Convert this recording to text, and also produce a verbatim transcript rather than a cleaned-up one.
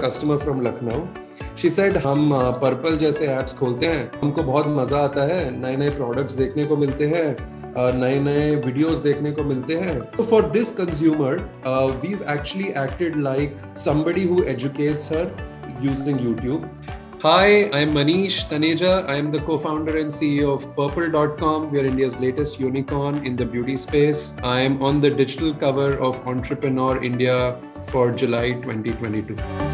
customer from Lucknow. She said, हम purple जैसे apps खोलते हैं, हमको बहुत मजा आता है, नए नए प्रोडक्ट्स देखने को मिलते हैं, नए नए वीडियोस देखने को मिलते हैं. So for this consumer, uh, we've actually acted like somebody who educates her using YouTube. Hi, I'm Manish Taneja. I am the co-founder and C E O of Purple dot com. We are India's latest unicorn in the beauty space. I am on the digital cover of Entrepreneur India for July twenty twenty-two.